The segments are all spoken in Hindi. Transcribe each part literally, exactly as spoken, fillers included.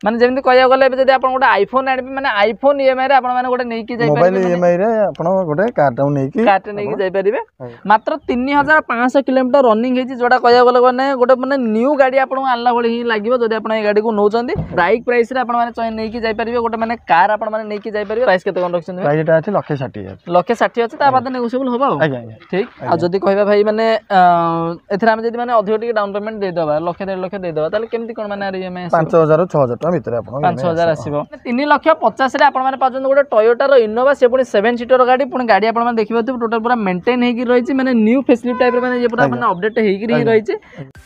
माने जेमति कहया गले जदि आपण गोटे आईफोन आनिबे माने आईफोन ईएमआई रे आपण माने गोटे नै कि जाय परिबे मोबाइल ईएमआई रे आपण गोटे कार्ड टाउ नै कि कार्ड नै कि जाय परिबे मात्र तीन हज़ार पाँच सौ किलोमीटर रनिंग हेची जोटा कहया गले माने गोटे माने न्यू गाड़ी आपण आनला बळी ही लागिवो जदि आपण ए गाड़ी को नौचंदी बाइक प्राइस रे आपण माने चय नै कि जाय परिबे गोटे माने कार आपण माने नै कि जाय परिबे प्राइस केते कोन रखछन प्राइस एटा अछि एक लाख साठ हजार एक लाख साठ अछि ता बाद नेगोशिएबल होबा ठीक आ जदि कहबा भाई माने एथरा हम जदि माने अधिक टिके डाउन पेमेंट दे देबा लाख डेढ़ लाख दे देबा ताले केमति कोन माने ईएमआई पाँच हज़ार छह हज़ार टका भीतर आपण पाँच हज़ार आसीबो तीन लाख पचास रे आपण माने पाजन गोटे टोयोटा रो इनोवा से पुनी सेवन सीटर गाड़ी पुनी गाड़ी आपण माने देखिबो टोटल पूरा मेंटेन हेकी रहिछि माने न्यू फेसिलिटी टाइप रे माने जे पूरा माने अपडेट हेकी रहिछि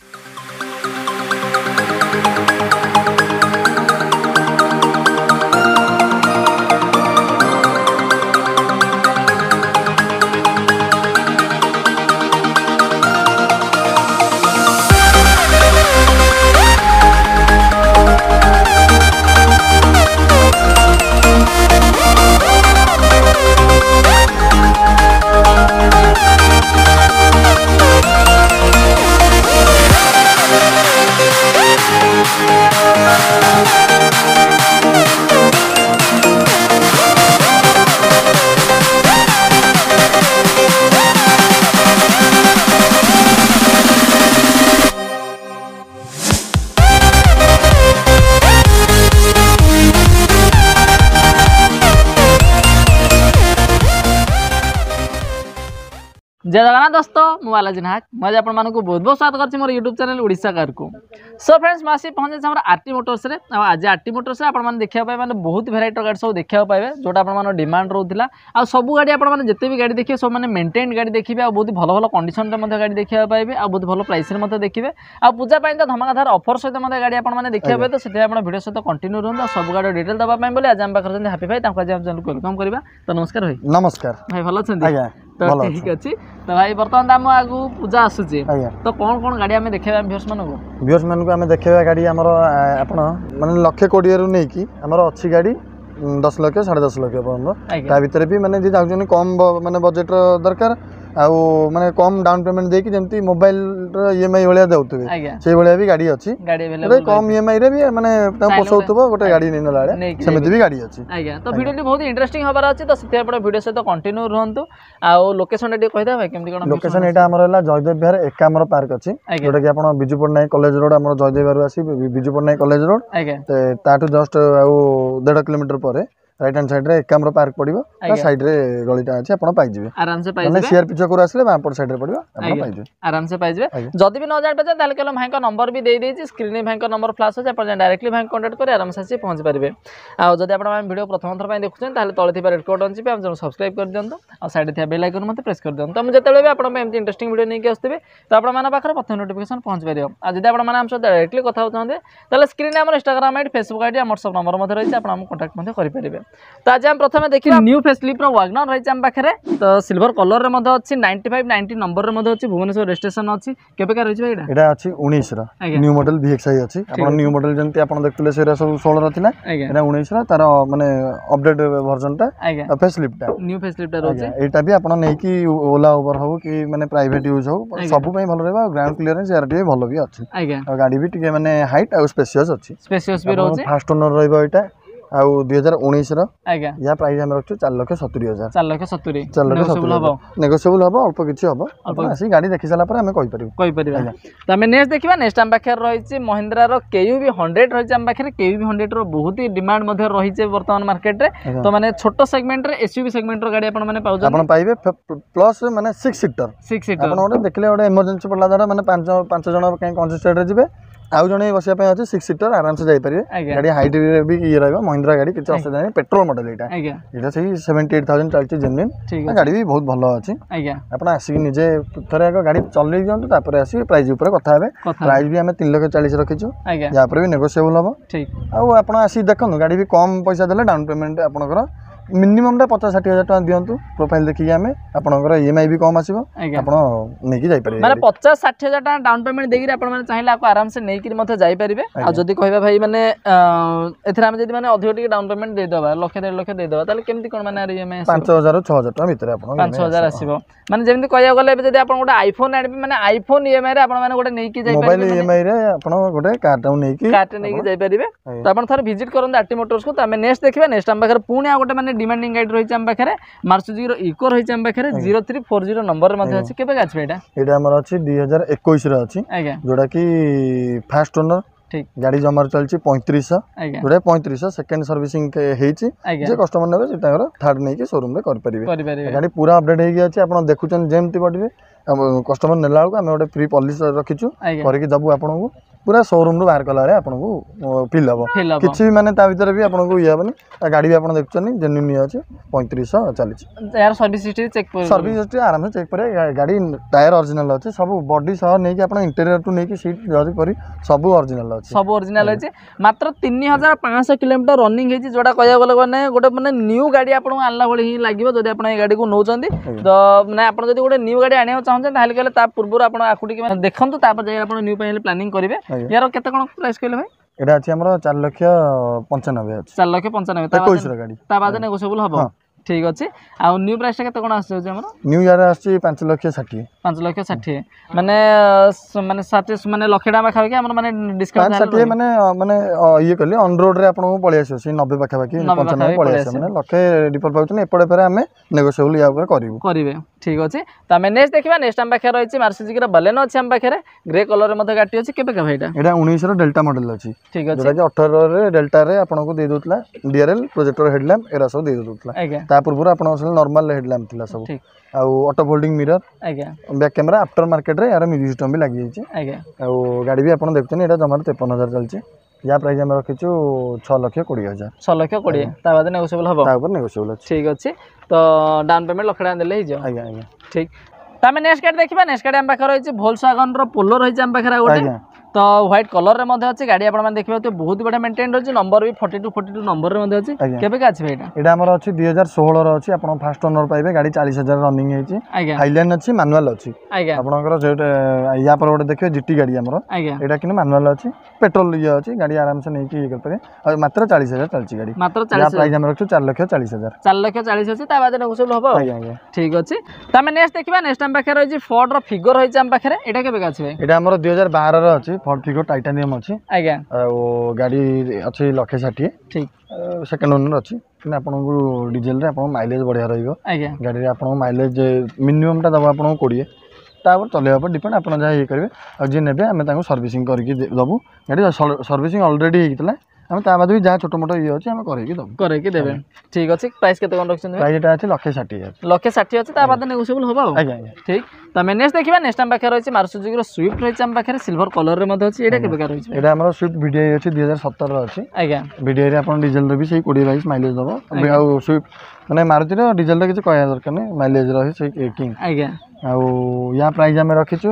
जय जगन्नाथ दोस्तों मु बालाजी नाहक मुझे आप बहुत बहुत स्वागत करछि मोर यूट्यूब चैनल ओडिशा कार को सो फ्रेंड्स मासी पहुंचे हमर आरटी मोटर्स रे आज आरटी मोटर्स रे आपण माने देखिया पाए माने बहुत वेराइटी गाड़ी सब देखिया पाए जोटा आपण माने डिमांड रहउतिला आ सब गाड़ी आपण माने जते भी गाड़ी देखिए सब माने मेंटेन गाड़ी देखिबे आ बहुत भलो भलो कंडीशन रे मध्ये गाड़ी देखिया पाइबे आ बहुत भलो प्राइस रे मध्ये देखिबे आ पूजा पाइन त धमाकाधार ऑफर सहित मध्ये गाड़ी आपण माने देखिया पाए तो सेते आपण वीडियो सहित कंटिन्यू रहंदा सब गाड़ी डिटेल दबा पाए बोले आज हम पाखर हैप्पी भाई तांका आज हम चैनल को वेलकम करबा तो नमस्कार भाई नमस्कार भाई भलो छन आज्ञा तो ठीक अछि तो भाई बर्तमान हम आगु पूजा आसुची तो कौन कौन गाड़ी हमें देखेबा व्यूअर्स मानको व्यूअर्स मानको हमें देखेबा गाड़ी हमर आपण माने लाख कोटी रु नै कि हमर अच्छी गाड़ी दस लाख साढ़े दस लाख पर्यंत ता भीतर भी माने जे जाउजनी कम माने बजट दरकार आउ माने कम डाउन पेमेंट देकी जेमती मोबाइल रो ईएमआई वाला देउतबे से वाला भी गाड़ी अछि गाड़ी अवेलेबल कम ईएमआई रे भी माने ता पोसौतबो गोटे गाड़ी नै लाडे सेमिति भी गाड़ी अछि आज्ञा तो वीडियो बहुत इंटरेस्टिंग हबार अछि तो सिथे आपण वीडियो से तो कंटिन्यू रहंतु आ लोकेशन एटी कहि दा भाई केमति कोन लोकेशन एटा हमर हला जयदेव विहार एकामर पार्क अछि जोटा कि आपण बिजू पटनायक कॉलेज रोड हमर जयदेव विहार आसी बिजू पटनायक कॉलेज रोड ते ताटू जस्ट आउ डेढ़ किलोमीटर परे राइट हैंड साइड रे एकामर पार्क पड़िबो ता साइड रे गलीटा अछि आपण पाइ जिवे आराम से पाइ जिवे शेयर पिछो कर आसले बापर साइड रे पड़िबो आपण पाइ जिवे आराम से पाइ जिवे जदी भी न जान पछे ताले केलो भाई का नंबर भी दे देछि स्क्रीन रे भाई का नंबर फ्लैश होछ आपण डायरेक्टली भाई कांटेक्ट करे आराम से पहुंच परिबे आ जदी आपण वीडियो प्रथम थर पय देखुछन ताले तळे थिबा रेड कोड अछि पे हम सब्सक्राइब कर दियंतो आ साइड थिबा बेल आइकन मते प्रेस कर दियंतो हम जतेले भी आपण एमती इंटरेस्टिंग वीडियो नै के आस्थिबे तो आपण माने पाखर प्रथम नोटिफिकेशन पहुंच परिबो आ जदी आपण माने हम से डायरेक्टली कथा होतंदे ताले स्क्रीन रे हमर इंस्टाग्राम आईडी फेसबुक आईडी हमर सब नंबर मते रहिছে आपण हम कांटेक्ट मते करि परिबे तो आज हम प्रथम देखि न्यू फेसलिफ्ट रो वैगनर रहिছে हम पाखरे तो सिल्वर कलर रे मते अछि पचानवे नब्बे नंबर रे मते अछि भुवनेश्वर रजिस्ट्रेशन अछि केबे का रहिছে एटा एटा अछि उन्नीस रा न्यू मॉडल वीएक्सआई अछि आपण न्यू मॉडल जंती आपण देखतले सेरा सब सोलह रा थिला एटा उन्नीस रा तार माने अपडेट वर्जन टा फेसलिफ्ट टा न्यू फेसलिफ्ट रा अछि एटा भी आपण नै कि ओला उबर हो कि माने प्राइवेट यूज हो सब पय भलो रहबा ग्राउंड क्लियरेंस यार भी भलो भी अछि आ गाड़ी भी टिके माने हाइट आ स्पेशियस अछि स्पेशियस भी रहछि फास्ट ओनर रहबो एटा आउ दो हज़ार उन्नीस रो आज्ञा या प्राइस हम रखछु चार लाख सत्तर हजार चार लाख सत्तर चार लाख सत्तर हबो नेगोशिएबल हबो अल्प किछि हबो अपन आसी गाड़ी देखि साला पर हम कहि परिबो कहि परिबा त हम नेक्स्ट देखिबा नेक्स्ट हम बाखर रहिछि महिंद्रा रो केयूवी हंड्रेड रहिछि हम बाखर केयूवी हंड्रेड रो बहुत ही डिमांड मध्ये रहिछि वर्तमान मार्केट रे तो माने छोटो सेगमेंट रे एसयूवी सेगमेंट रो गाड़ी अपन माने पाउछ अपन पाइबे प्लस माने छह सीटर छह सीटर अपन ओटे देखले ओटे इमरजेंसी पडला दारा माने पांच पांच जण कहीं कंजेस्टेड रे जिवे आउ जने बसिया पे अछि छह सीटर आराम से जाई परिबे गाड़ी हाइट भी ये रहबा महिंद्रा गाड़ी किछ असुविधा नै पेट्रोल मॉडल एटा एटा सही अठहत्तर हज़ार चलछि जेन्युइन गाड़ी भी बहुत भलो अछि आपण आसी निजे थरे गाड़ी चलै जंतु तापर आसी प्राइस ऊपर कथा हेबे प्राइस भी हमें तीन लाख चालीस रखिछु या पर भी नेगोशिएबल हबो ठीक आउ आपण आसी देखन गाड़ी भी कम पैसा देले डाउन पेमेंट आपनकर मिनिमम टा पचास षाठी हजार टका दिंतु प्रोफाइल देखिए आम आपंकर ईएमआई भी कम आसो आप नहीं जापर माने पचास षाठी हजार टका डाउन पेमेंट देकर आप चाहिए आपको आराम से नहीं कि जापर आ जदि कहबा भाई माने एथरा हम जदि माने अधिक टिके डाउन पेमेंट दे देबा लक्ष डेढ़ लक्ष दे देबा ताले केमती कोन माने ईएमआई पाँच हजार छह हजार टका भीतर आप पाँच हजार आसीबो माने जेमती कहया गले जदि आप गोटे आईफोन आनिबे माने आईफोन ईएमआई रे आपण माने गोटे नहीं कि जाई मोबाइल ईएमआई रे आपण गोटे कार्ड टाउ नहीं कि कार्ड नहीं कि जाई परिबे तो आपण थोर विजिट करन आरटी मोटर्स को तो हम नेक्स्ट देखिबा नेक्स्ट हम पाखर पुणी आ गोटे माने डिमांडिंग गाइड रही हम पाखरे मार्सुजुकी रो इको रही हम पाखरे zero three four zero number मध्ये अछि केबे गाछ एटा एटा हमर अछि दो हज़ार इक्कीस रे अछि आज्ञा जोडा कि फास्ट ओनर ठीक गाड़ी जमार चलछि पैंतीस सौ जोडा पैंतीस सौ सेकंड सर्विसिंग के हेछि जे कस्टमर नेबे से ताकर थर्ड नै के शोरूम रे कर परिबे गाड़ी पूरा अपडेट हे गया अछि आपण देखुचन जेमति बडिबे कस्टमर नेला बेलू आम गोटे फ्री पॉलिसी रखीचु करके दबु आपन को पूरा शोरूम रू बाहर कला आपन को फील हम किसी भी माने ता भीतर भी आपन को ये हेबनी गाड़ी भी आपन देखछनी जेन्युइन अछि पैंतीस सौ चलिछि यार सर्विस हिस्ट्री चेक कर सर्विस हिस्ट्री आराम से चेक करे गाड़ी टायर ओरिजिनल अछि सब बॉडी सह नै कि आपन इंटीरियर टू नै कि सीट जज परी सब ओरिजिनल अछि सब ओरिजिनल अछि मात्र तीन हज़ार पाँच सौ किलोमीटर रनिंग हेछि जोडा कहया गले माने गोटे माने न्यू गाड़ी आपन आनला भली ही लागिवो जदि आपन ए गाड़ी को नौचंदी तो माने आपन जदि गोटे न्यू गाड़ी आनियो चाहछन ताले कहले ता पूर्व आपन आखुटी के देखंतु तापर जाय आपन न्यू पहिले प्लानिंग करिवे यार केते कोन प्राइस कहले भाई एटा अछि हमर चार लाख पंचानवे अछि चार लाख पंचानवे ता इक्कीस रो गाड़ी ता बाद नेगोशिएबल हबो ठीक अछि आ न्यू प्राइस टा केते कोन आसी छै हमर न्यू यार आसी पाँच लाख साठ पाँच लाख साठ माने माने साठ माने लाख टाका खावे के हमर माने डिस्काउंट साठ माने माने ये कहले ऑन रोड रे आपन को पळि आसी छै नब्बे पाखा बाकी पंचानवे पळि आसी माने लाख डिपर पाउछन एपडे पर हमें नेगोशिएबल या ऊपर करिवो करिवे ठीक अछि त हमें नेक्स्ट देखिबा नेक्स्ट हम पाखे रहिछि मार्सिजुकी रो बलेनो अछि हम पाखे रे ग्रे कलर रे मध्ये गाटी अछि केबे का भाईटा एटा उन्नीस रो डेल्टा मॉडल अछि ठीक अछि जोटा कि अठारह रे डेल्टा रे आपन को दे दोतला डीआरएल प्रोजेक्टर हेडलैम्प एरा सब दे दोतला ता पूर्व आपन नॉर्मल हेडलैम्प थिला सब ठीक आ ऑटो फोल्डिंग मिरर आज्ञा बैक कैमरा आफ्टर मार्केट रे यार म्यूजिक सिस्टम भी लागि छै आज्ञा आ गाड़ी भी आपन देखछन एटा जमार तिरपन हज़ार चलछि या प्राइस हम रखिछु छह लाख बीस हज़ार छह लाख बीस ता बाद नेगोशिएबल हबो ता ऊपर नेगोशिएबल अछि ठीक अछि तो डाउन पेमेंट लखडा देले ही जो आज्ञा आज्ञा ठीक तमे नेक्स्ट गाड़ी देखिबा नेक्स्ट गाड़ी हम पाखर रहिछि वोल्क्सवागन रो पोलो रहिछि हम पाखर गोटे तो व्हाइट कलर रे मध्ये अछि गाड़ी आपण मान देखिबा तो बहुत बडा मेंटेन रहछि नंबर भी बयालीस बयालीस नंबर रे मध्ये अछि केबे का अछि भाईटा एटा हमर अछि दो हज़ार सोलह रो अछि आपण फास्ट ओनर पाइबे गाड़ी चालीस हज़ार रनिंग हेछि हाइलाइन अछि मैनुअल अछि आपणकर जेटे या पर गोटे देखिबे जीटी गाड़ी हमर एटा किने मैनुअल अछि पेट्रोल ये अछि गाड़ी आराम से नै कि ये करते आ मात्र चालीस हज़ार चलछि गाड़ी मात्र चालीस प्राइस हम रखछु चार लाख चालीस हज़ार चार लाख चालीस अछि ता बाद नेगोशिएबल हबो ठीक अछि तमे नेक्स्ट देखिबा नेक्स्ट हम पाखे रहिछि फोर्ड रो फिगर रहिछि हम पाखे एटा केबे का अछि भाई एटा हमर दो हज़ार बारह रो अछि फोर्ड फिगर टाइटानियम अछि आज्ञा ओ गाड़ी अछि लाख साठ ठीक सेकंड ओनर अछि कि आपन को डीजल रे आपन माइलेज बढ़िया रहिबो आज्ञा गाड़ी रे आपन माइलेज मिनिमम टा दबा आपन कोड़िए तापर चलेबा पर डिपेंड आपन जा ये करबे आ जे नेबे हमें ताको सर्विसिंग करके दबु गाड़ी सर्विसिंग ऑलरेडी हेतला हम ता बाद भी जा छोटो मोटो ये अछि हम करे के दब करे के देबे ठीक अछि प्राइस केते कोन रखछन प्राइस एटा अछि लाख साठ हज़ार लाख साठ अछि ता बाद नेगोशिएबल होबा आज्ञा ठीक त मैं नेक्स्ट देखिबा नेक्स्ट टाइम पाखे रहिछि मार्सुजुकी रो स्विफ्ट रहिछि हम पाखे सिल्वर कलर रे मध्ये अछि एटा केबे का रहिछि एटा हमर स्विफ्ट वीडीआई अछि दो हज़ार सत्रह रो अछि आज्ञा वीडीआई रे आपन डीजल रे भी सही बीस बाईस माइलेज दबो आ स्विफ्ट माने मारुति रो डीजल रे किछ कहया दरकार नै माइलेज रहि सही किंग आज्ञा आ या प्राइस हम रखिछु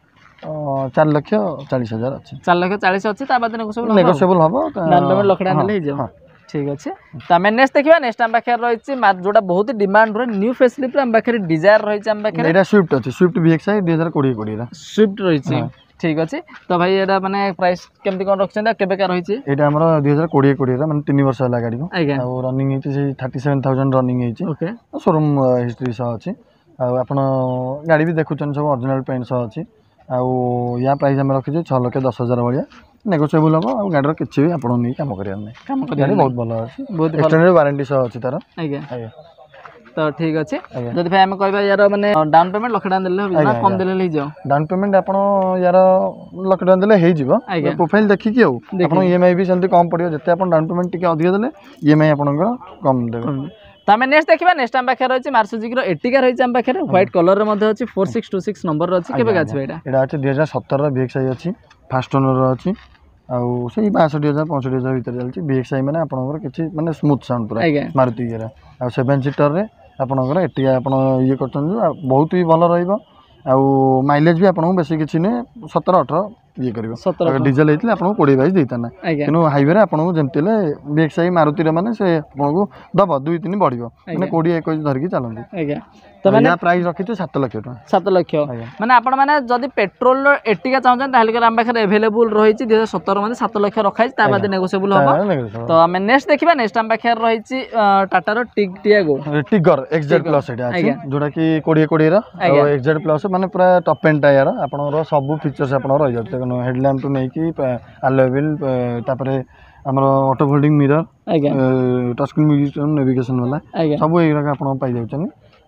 चार लाख चालीस हज़ार अछि चार लाख चालीस अछि ता बाद नेगोशिएबल नेगोशिएबल हबो डाउन पेमेंट लखडा देले ही जो ठीक अछि त हम नेक्स्ट देखिबा नेक्स्ट हम पाखे रहिछि जोटा बहुत डिमांड रो न्यू फेसलिफ्ट हम पाखे डिजायर रहिछि हम पाखे एटा स्विफ्ट अछि स्विफ्ट वीएक्सआई दो हज़ार बीस बीस रा स्विफ्ट रहिछि ठीक अछि तो भाई एटा माने प्राइस केमति कोन रखछन केबे का रहिछि एटा हमर दो हज़ार बीस बीस रा माने तीन वर्ष होला गाड़ी को आ रनिंग हेछि से सैंतीस हज़ार रनिंग हेछि ओके शोरूम हिस्ट्री सह अछि आ आपण गाड़ी भी देखुछन सब ओरिजिनल पेंट सह अछि आ या प्राइस हम रखिछु छह लाख दस हज़ार भलिया नेगोशिएबल हम आ गाड़ी किछि भी आपण नै काम करिया नै काम करिया बहुत भलो अछि बहुत एक्सटेंडेड वारंटी सह अछि तार आज्ञा आज्ञा तो ठीक अछि जदि भाई हम कहबा यार माने डाउन पेमेंट लाख टाका देले हो ना कम देले ले जाओ डाउन पेमेंट आपण यार लाख टाका देले हे जिवो प्रोफाइल देखि कि आपण ईएमआई भी सेंति कम पड़ियो जते आपण डाउन पेमेंट टिके अधिक देले ईएमआई आपणकर कम देबे तमे नेक्स्ट देखिबा नेक्स्ट हम पाखे रहिछि मार्सुजुकी रो एटिका रहिछि हम पाखे व्हाइट कलर रे मध्ये अछि four six two six number रो अछि केबे गाछ एटा एटा अछि दो हज़ार सत्रह रो वीएक्सआई अछि फास्ट ओनर रो अछि आ सेही बासठ हज़ार पैंसठ हज़ार भीतर चलछि वीएक्सआई माने आपणकर किछि माने स्मूथ साउंड पूरा मारुति गेरा आ सेवन सीटर रे आपणकर एटिका आपण ये करछन बहुत ही भलो रहइबो आ माइलेज भी आपन बेसी किछि नै सत्रह अठारह ये कर डीजेल होता आपको कोड़े बाईस देता ना कि हाईवे आपको जमी बीएक्सआई मारुति मैंने से आपको दब दुई तीन बढ़ मैंने कोड़े एक धरिकी चलती तो मैंने प्राइस रखी सात लाख टका सात लाख माने आपण माने जदि पेट्रोल एटिका चाहछन ताले कर हम पाखरे अवेलेबल रही छी दो हज़ार सत्रह माने सात लाख रखाई ता बाद नेगोशिएबल हो तो हम नेक्स्ट देखिबा नेक्स्ट हम पाखरे रही छी टाटा रो टिग टियागो टिगर एक्सजेड प्लस एटा अछि जोडा कि बीस बीस रो एक्सजेड प्लस माने पूरा टॉप एंड टायर आपण रो सब फीचर्स आपण रही जात देखो हेडलैम्प टू नै कि अलॉय व्हील तापरे हमर auto folding mirror touch screen music navigation वाला सब एरा आपण पाई जाउछन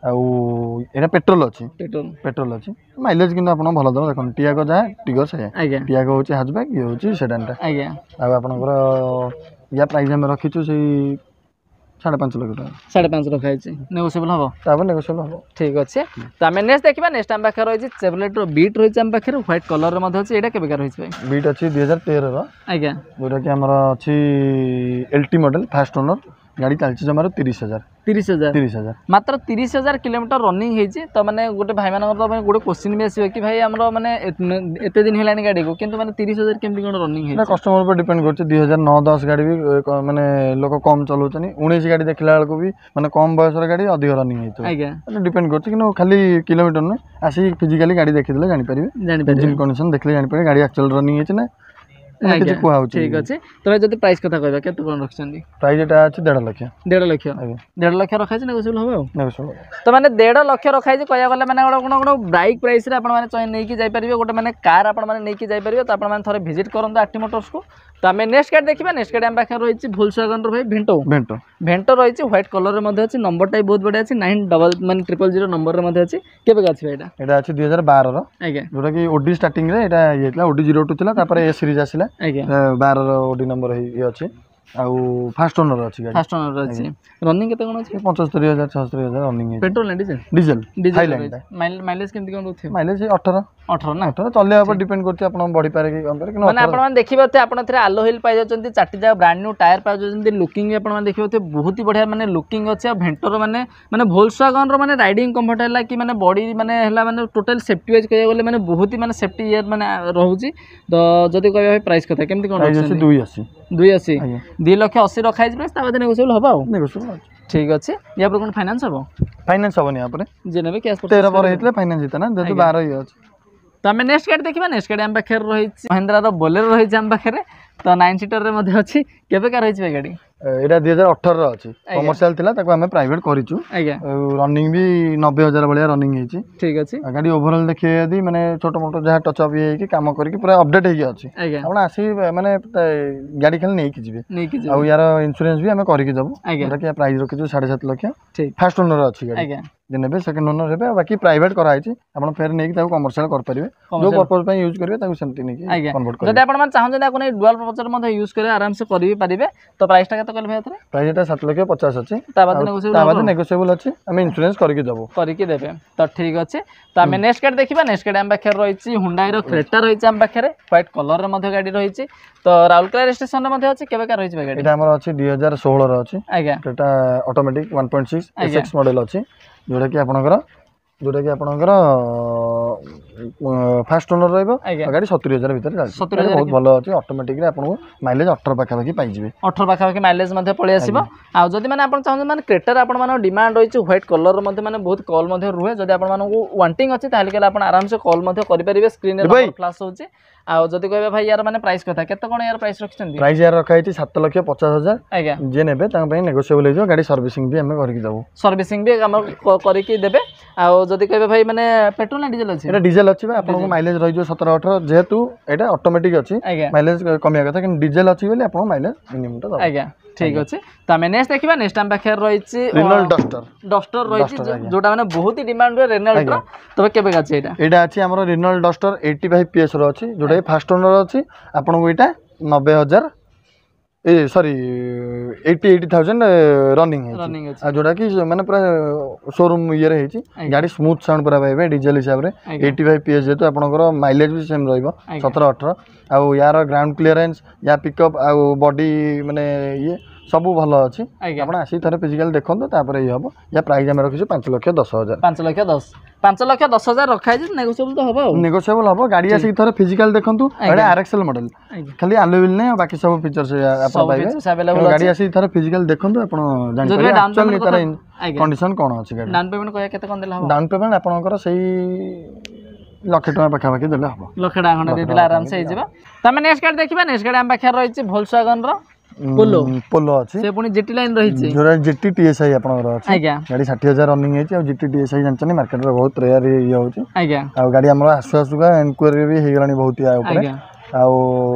आउ पेट्रोल अच्छी पेट्रोल पेट्रोल अच्छी माइलेज किंतु आपन भल दब देखो टियागो जा टिगर से टियागो होची हैचबैक ये होची सेडानटा आ आपनकर या प्राइस हम रखिछु से साढ़े पाँच लाख टका साढ़े पाँच रखाई छी नेगोशिएबल हबो ताबे नेगोशिएबल हबो ठीक अछि त हम नेक्स्ट देखिबा नेक्स्ट हम पाखर रही छी चेवलेट रो बीट रही छी हम पाखर व्हाइट कलर रे मध्ये अछि एटा केबे का रही छी भाई बीट अछि दो हज़ार तेरह रो आज्ञा जोटा कि हमर अछि एलटी मॉडल फास्ट ओनर गाड़ी चलछि जमारो तीस हजार तीस हजार तीस हजार मात्र तीस हजार किलोमीटर रनिंग होती तो मैंने गोटे भाई मान तो गोटे क्वेश्चन भी आसो कि भाई आम मैंने एत दिन है गाड़ी को किंतु मैंने तीस हजार केमती कौन रनिंग है कस्टमर पर डिपेंड कर दुई हजार नौ दस गाड़ी भी माने लोक कम चलाउछनी उन्नीस गाड़ी देखला बेलू भी माने कम बयस गाड़ी अधिक रनिंग होती डिपेंड कर खाली किलोमीटर नुह आसी फिजिकाली गाड़ी देखिदेले जानि परिबे इंजन कंडीशन देखले जानि परिबे गाड़ी एक्चुअल रनिंग है ना ठीक अच्छे तो जब प्राइस कथा कहबा केते कोन रखछन प्राइस एटा अछि डेढ़ लाख डेढ़ लाख डेढ़ लाख रखाई छै नेगोशिएबल हबो तो माने डेढ़ लाख रखाई छै कहया गले माने कोन कोन बाइक प्राइस रे आपण माने चय नै कि जाय परिबे गोटे माने कार आपण माने नै कि जाय परिबे तो आपण माने थरे विजिट करन आरटी मोटर्स को तो हमें नेक्स्ट गाड़ी देखिबा नेक्स्ट गाड़ी हम पाखे रही छी वोल्क्सवैगन रो भाई भेंटो भेंटो भेंटो रही छी व्हाइट कलर रे मध्ये अछि नंबर टाइप बहुत बढ़िया अछि नाइन डबल माने ट्रिपल जीरो नंबर रे मध्ये अछि केबे का अछि एटा एटा अछि दो हज़ार बारह रो आज्ञा जोटा कि ओडी स्टार्टिंग रे एटा येतला ओडी ज़ीरो टू थिला तापर ए सीरीज आसिला आज्ञा बारह रो ओडी नंबर हे अछि आउ फास्ट ओनर अछि गाड़ी फास्ट ओनर अछि रनिंग केते कोन अछि पचहत्तर हजार छिहत्तर हजार रनिंग है पेट्रोल ना डीजल डीजल हाईलैंड माइलेज केमती कोन रहथि माइलेज अठारह अठारह ना अठारह चले ऊपर डिपेंड करछि आपण बॉडी पारे कि कम करे माने आपण मान देखिबते आपण थरे आलो हिल पाइ जाचंती चाटी जा ब्रांड न्यू टायर पाइ जाचंती लुकिंग भी आपण मान देखिबते बहुत ही बढ़िया माने लुकिंग अछि आ भेंटर माने माने वोल्क्सवैगन रो माने राइडिंग कंफर्ट हला कि माने बॉडी माने हला माने टोटल सेफ्टी वाइज कहिया गले माने बहुत ही माने सेफ्टी ईयर माने रहउची तो जदी कहबे प्राइस कथा केमती कोन प्राइस अछि दो सौ अस्सी दो सौ अस्सी दो लाख अस्सी रखाई प्राइस ता बाद नेगोशिएबल हबा आ नेगोशिएबल ठीक अछि या पर कोन फाइनेंस हबो फाइनेंस हबो नि या पर जे नेबे कैश तेरह पर हेतले फाइनेंस हिता ना जेतु बारह ही अछि तो आम नेक्स्ट गाड़ी देखा नेक्स्ट गाड़ी आम पाखे रही महिंद्रा बोलेरो रही आम पाखे तो नाइन सीटर रे अच्छी केबे का रही गाड़ी एटा दो हज़ार अठारह अच्छी कमर्शियल थिला ताको हमें प्राइवेट करिचु रनिंग भी नब्बे हजार भाया रनिंग है ठीक अच्छे गाड़ी ओवरऑल देखिए यदि माने छोट मोट जहाँ टचअप ये काम करके पूरा अपडेट होगी अच्छी आप आसी माने गाड़ी खाली नहीं जी आ यार इंश्योरेंस भी आम करके जब जोटा प्राइस रखी साढ़े सात लाख फास्ट ओनर अच्छी गाड़ी ने सेकेंड ओनर हे बाकी प्राइवेट कराई आप फेर नहीं कमर्शियल कर पारे जो पर्पज यूज करेंगे सेमती नहीं कन्वर्ट जब आप चाहते हैं डुअल पर्पज यूज करें आराम से कर पारे तो प्राइस टा केते कहले भाई प्राइस एटा सात लाख पचास अच्छी नेगोशिएबल अच्छी आम इंश्योरेंस करके जब करके देबे तो ठीक अच्छे तो आम नेक्स्ट गाड़ी देखा नेक्स्ट गाड़ी आम पाखे रही हुंडई रो क्रेटा रही आम पाखे व्हाइट कलर रे गाड़ी रही तो राउरकेला स्टेशन रे अच्छी केबे का रही गाड़ी एटा हमर अच्छी दो हज़ार सोलह रो अच्छी आज्ञा Creta automatic one point six SX model अच्छी जोटा कि आपनकर जोटा कि आपनकर फास्ट ओनर रहइबो गाड़ी सत्तर हजार भीतर चल बहुत भलो अछि ऑटोमेटिक रे आपन माइलेज अठारह पाखा पाखी पाइ जिवे अठारह पाखा पाखी माइलेज मध्ये पळि आसीबो आ जदी माने आपन चाहन माने क्रेटर आपन माने डिमांड रहिछि व्हाइट कलर मध्ये माने बहुत कॉल मध्ये रुहे जदी आपन माने वांटिंग अछि ताहले केला आपन आराम से कॉल मध्ये करि परिबे स्क्रीन रे फ्लैश होछि आ जदी कहबे भाई यार माने प्राइस कथा केते कोन यार प्राइस रखछन प्राइस यार रखा है सात लाख पचास हजार आज्ञा जे नेबे ता पई नेगोशिएबल हे जो गाड़ी सर्विसिंग भी हमें करके जाबो सर्विसिंग भी हम करके देबे आ जदी कहबे भाई माने पेट्रोल ना डीजल अछि एटा डीजल अछि बा आपन को माइलेज रहि जो सत्रह अठारह जेहेतु एटा ऑटोमेटिक अछि माइलेज कमिया कथा कि डीजल अछि बोले आपन माइलेज मिनिमम ता दबो आज्ञा ठीक अच्छे तो आम नेक्स्ट देखा नेक्स्ट आम पाखे रही रेनॉल्ट डस्टर डस्टर रही जोटा माने बहुत ही डिमांड हुए रेनॉल्ट रो तबे केबे गाछ एटा एटा अछि हमर रेनॉल्ट डस्टर पचासी पीएस रो अछि जोटा फास्ट ओनर अछि आपन को एटा नब्बे हजार ए सॉरी अठासी हज़ार रनिंग है रनिंग है जोटा कि माने पूरा शोरूम ये रही गाड़ी स्मूथ साउंड पूरा पाइबे डीजल हिसाब रे पचासी पीएस जेतो आपनकर माइलेज भी सेम रहइबो सत्रह अठारह आ यार ग्राउंड क्लियरेंस या पिकअप आ बॉडी माने ये सब भल अच्छी आप आसी थे फिजिकाल देखो तापर ये हम या प्राइस आम रखी पांच लक्ष दस हजार पांच लक्ष दस पांच लक्ष दस हजार रखा नेगोशिएबल तो हम नेगोशिएबल हम गाड़ी आसी थे फिजिकाल देखो आरएक्सएल मॉडल खाली आलोविल नहीं बाकी सब फीचर्स गाड़ी आसी थे फिजिकाल देखो कंडीशन कौन अच्छी गाड़ी डाउन पेमेंट कह केते कोन देला हो डाउन पेमेंट आपनकर सही लक्ष टका पाखापाखि देले हम लक्ष टका खंडे दे दिला आराम से होइजिबा तमे नेक्स्ट गाड़ी देखिबा नेक्स्ट गाड़ी हम पाखे रहिछि वोल्क्सवैगन रो पोलो पोलो अछि से पुनी जीटी लाइन रहिछि जोरा जीटी टीएसआई आपनकर अछि आज्ञा गाड़ी साठ हजार रनिंग हेछि और जीटी टीएसआई जानचनी मार्केट रे बहुत रेयर ये होछि आज्ञा आ गाड़ी हमर आसु आसुगा एनक्वायरी भी हे गलानी बहुत या ऊपर आ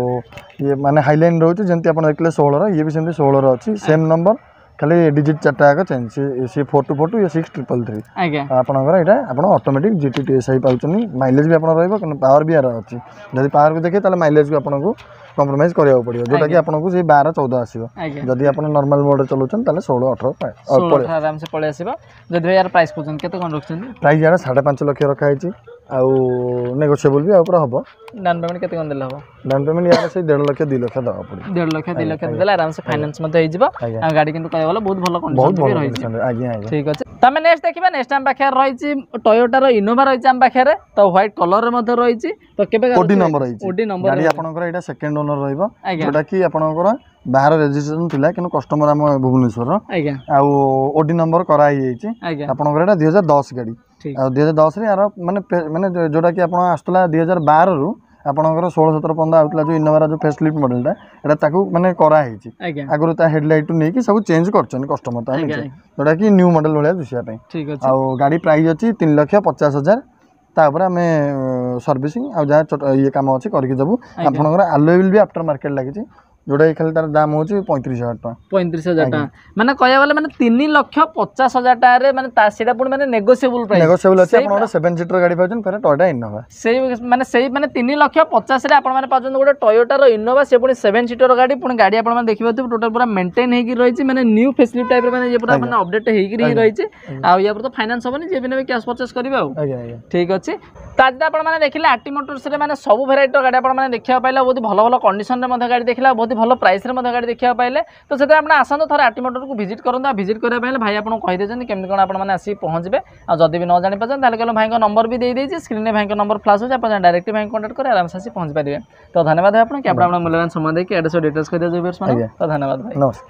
ये माने हाईलाइन रहउछि जेंति आपन देखले सोलह रो ये भी सेंति सोलह रो अछि सेम नंबर खाली डिजिट चार्टा आगे change C four two four two ये सिक्स ट्रिपल थ्री आपंकर यहाँ आप ऑटोमेटिक जीटी टीएसआई पाँच माइलेज भी आप पावर भी यार अच्छी जब पावर को देखिए माइलेज को आपको कम्प्रोमाइज करा पड़ो जोटा कि आपको से बारह चौदह आसो जदि आप नॉर्मल मोड चलाउछन सोलह अठारह आराम से पड़े आसो जदि यार प्राइस पूछन केते कोन रखछन प्राइस यार साढ़े पाँच लक्ष रखा है आउ नेगोशिएबल भी ऊपर हम डाउन पेमेंट केते कोन देला हो डाउन पेमेंट यार से डेढ़ लक्ष दो लक्ष दवा पड़े डेढ़ लक्ष दो लक्ष देला आराम से फाइनेंस मते होई जिवो आ गाड़ी किंतु कहय वाला बहुत भलो कंडीशन भी रही छै आज्ञा आज्ञा ठीक अछि तमे नेक्स्ट देखिबा नेक्स्ट हम पाखे रही छि टोयोटा रो इनोवा रही छि हम पाखे रे तो व्हाइट कलर रे मते रही छि तो केबे ओडी नंबर रही छि ओडी नंबर गाड़ी आपनकर एटा सेकंड ओनर रहइबो जोटा कि आपनकर बाहर रजिस्ट्रेशन थिला किनु कस्टमर हम भुवनेश्वर आज्ञा आ ओडी नंबर करा ही छि आपनकर एटा दो हज़ार दस गाड़ी आ दो हज़ार दस रे यार माने माने जोटा कि आपन आस्तला दो हज़ार बारह रु आपनकर सोलह सत्रह पंद्रह आउतला जो इनोवा जो फेसलिफ्ट मॉडलटा एटा ताकू माने करा ही छि आगुरु ता हेडलाइट नै कि सब चेंज करछन कस्टमर ता जोटा कि न्यू मॉडल भलिया दुसिया पई ठीक अछि आ गाड़ी प्राइस अछि तीन लाख पचास हजार तापर आमे सर्विसिंग आ जा ये काम अछि करके देबु आपनकर आलोविल भी आफ्टर मार्केट लागि छि जोटा खाली तार दाम हो पैंतीस हजार टाँग पैंतीस हजार टाँग माने कहया वाला माने तीन लक्ष पचास हजार टाँग रे माने ता सेटा पुनी माने नेगोशिएबल प्राइस नेगोशिएबल अछि आपण सेवन सीटर गाड़ी पाउछन फेर टोयोटा इनोवा सेही माने सेही माने तीन लक्ष पचास रे आपण माने पाउछन गोटे टोयोटा रो इनोवा से पुनी सेवन सीटर गाड़ी पुनी गाड़ी आपण माने देखिबो टोटल पूरा मेंटेन हेकी रही छि माने न्यू फेसिलिटी टाइप रे माने ये पूरा माने अपडेट हेकी रही छि आ या पर तो फाइनेंस होबनी जे बिना कैश परचेस करिवे आ ठीक अछि ताज आपण माने देखिले आरटी मोटर्स रे माने सब वेराइटी गाड़ी आपण माने देखिया पाइला बहुत भलो भलो कंडीशन रे मधे गाड़ी देखिला बहुत भलो प्राइस रे मधे गाड़ी देखिया पाइले तो सेते आपण आसंतो थरे आरटी मोटर को विजिट करंतो विजिट करिया पाइले भाई आपण कहि देछन केमति कोन आपण माने आसी पहुंचबे आ जदी भी न जानि पछन ताले कहलो भाई को नंबर भी दे देई छि स्क्रीन रे भाई को नंबर फ्लैश हो जा आपण डायरेक्टली भाई कांटेक्ट करे आराम से आसी पहुंच पारिबे तो धन्यवाद है आपण कि आपण आपण मूल्यवान समय दे के एड्रेस और डिटेल्स कहि दे व्यूअर्स माने तो धन्यवाद भाई नमस्कार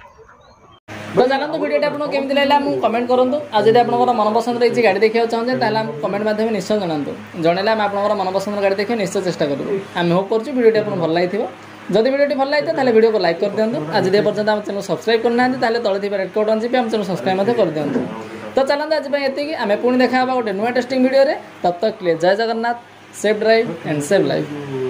तो जानते वीडियो आपको केमती लगे मुझे कमेंट करूँ आज जब आप मन पसंद रही गाड़ी देखा चाहते हैं कमेंट माध्यम निश्चय जनातु जनइले आम आप मन पसंद गाड़ी देखिए निश्चय चेष्टा करूँ आम होप कर वीडियो आपको भल लगी जदि वीडियो भल लगी तो वीडियो को लाइक कर दिखाँ आज पर्यटन आम चैनल सब्सक्राइब करना तले थी रेड कोड अंजी आम चैनल सब्सक्राइब कर दिखाँ तो चलते आज ये आम पुणी देखा गोटे नुआ टेस्टिंग वीडियो तब तक जय Jagannath safe drive and safe life.